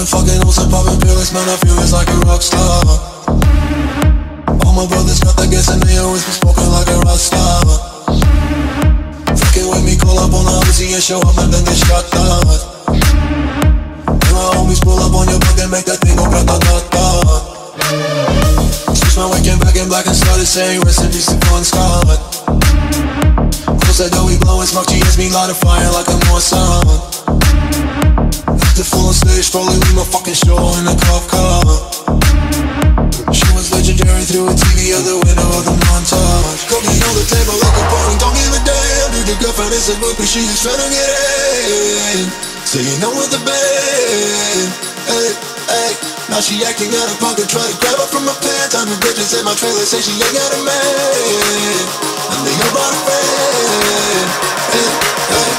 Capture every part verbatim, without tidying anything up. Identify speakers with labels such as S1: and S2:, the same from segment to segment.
S1: fucking hoes and popping pills, man, I feel it's like a rock star. All my brothers got that gas and they always be smoking like a rock star. Fucking with me, call up on the Uzi and show up and then get shot down. And my homies pull up on your block and make that thing go grata-ta-ta. Switch my weekend back in black and started saying rest in peace to Bon Scott. Close that door, we blowin' smoke, G S me light a fire like a Mossad. The full on stage, probably leave my fucking show in a cop car. She was legendary through a T V out the window of the montage. Cooking on the table like a party, don't give a damn. Dude, your girlfriend is a groupie, she just tryna get in. So you know with the band, hey, hey. Now she acting out of pocket, try to grab her from my pants. I'm the bitches in my trailer, say she ain't got a man, and they all about a friend, hey, hey.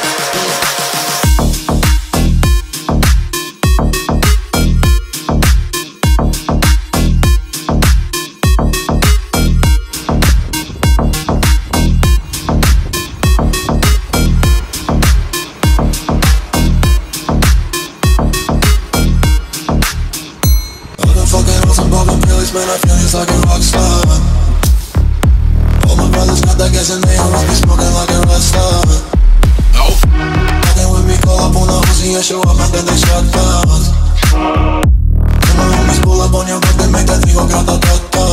S1: Man, I feel it's like a rock star. All my brothers got that gas and they always be smoking like a rock star. No. Fucking with me, call up on the Uzi and show up and then they shot down. And my homies pull up on your block, they make that thing go grata-ta-ta.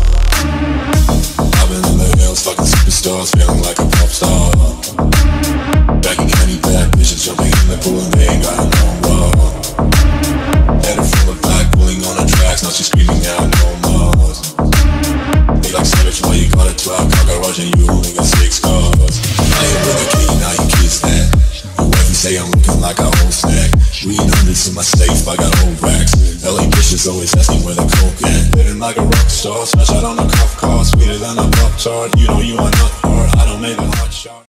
S1: I've been in the hills, fucking superstars, feeling like a pop star. Back in Kenny back, bitches jumping in the pool and they ain't got no more. Headed full of black, pulling on the tracks, now she's screaming out no more. They like savage, why you got a twelve car garage and you only got six cars. I ain't with a key, now you kiss that. Your wifey say I'm looking like a whole snack. Read hundreds in my safe, I got whole racks. L A bitches always asking where the coke at. Living like a rock star, smash out on a cop car. Sweeter than a pop tart, you know you are not hard. I don't make a hot shot.